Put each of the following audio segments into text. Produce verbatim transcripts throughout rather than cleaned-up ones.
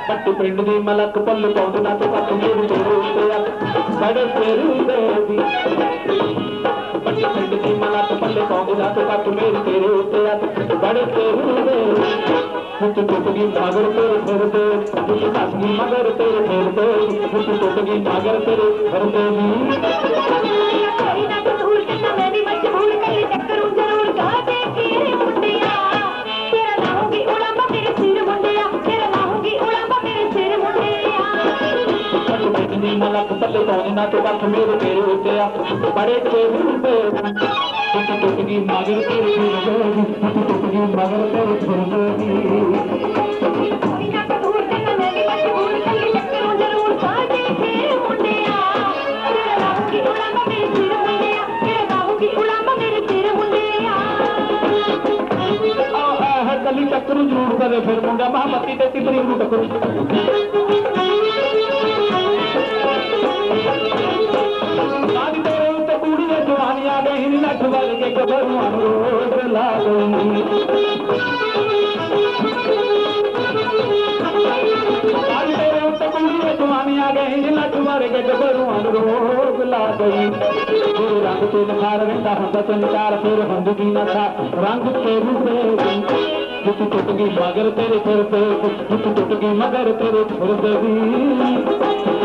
पट्टी पिंड दी मलक पल्ल पाउंद ना तो कट मेरे तेरे उत्ते बड़े तेरे देवी पट्टी पिंड दी मलक पल्ल पाउंद ना तो कट मेरे तेरे उत्ते बड़े तेरे देवी मुझ टुट गई मगर तेरे फिर दे मुझ फस गई मगर तेरे फिर दे मुझ टुट गई मगर तेरे फिर दे मलक पल्ले पाउंद ना तो कट मेरे तेरे उत्ते बड़े तेरे मुझ टुट गई मगर तेरे फिर दे मुझ टुट गई मगर तेरे फिर दे गली टक्कर जरूर करे फिर मुंडा महामती ते तिपरी नूं टक्कर सारी तेरे उत्ते कूड़ी दे जवानी आ गई नी नठ वल के गभरूआं नूं रोज ला गई सारी तेरे उत्ते कूड़ी दे जवानी आ गई नी नठ वल के गभरूआं नूं रोज ला गई तेरे रंग ते निखार रहिंदा हुंदा चमकार फिर हुंदी ना था रंग तेरू ते मुझ टुट गई मगर तेरे फिर दे मुझ टुट गई मगर तेरे फिर दे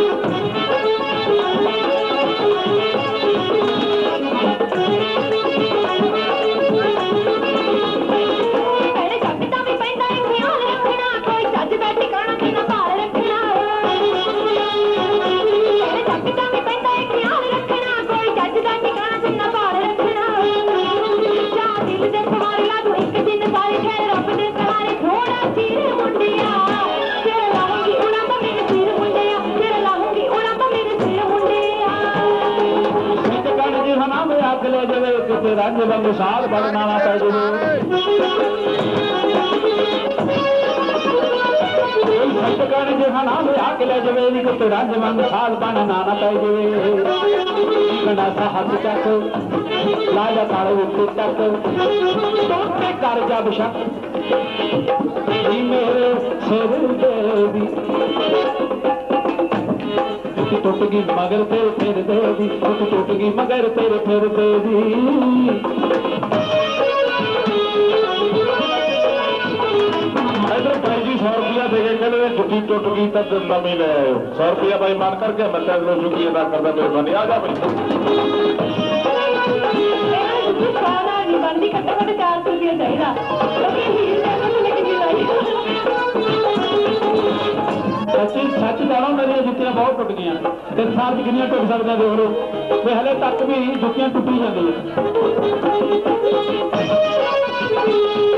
रंग बंग साल बनना पै जाए जहाँ नाम आके ले जाए किते रंग बंग साल बनना पै जाए सा हाथ चक लाया तारे उत्ते तक तोते कर जब शक मेरे सिर देवी टुट गई मगर तेरे फिर देवी टुट गई मगर तेरे फिर देवी सौ रुपया दे के जुटी टुट गई तब नवी ले आयो सौ रुपया भाई मान करके मैं तेरे जुटी अदा करता मेहरबानी आ जा भाई सच्ची सच जानो मेरी जुतियां बहुत टुट गई इस साल किनियां टुट सकते देख लो हले तक भी जुतियां टुटी जाती है।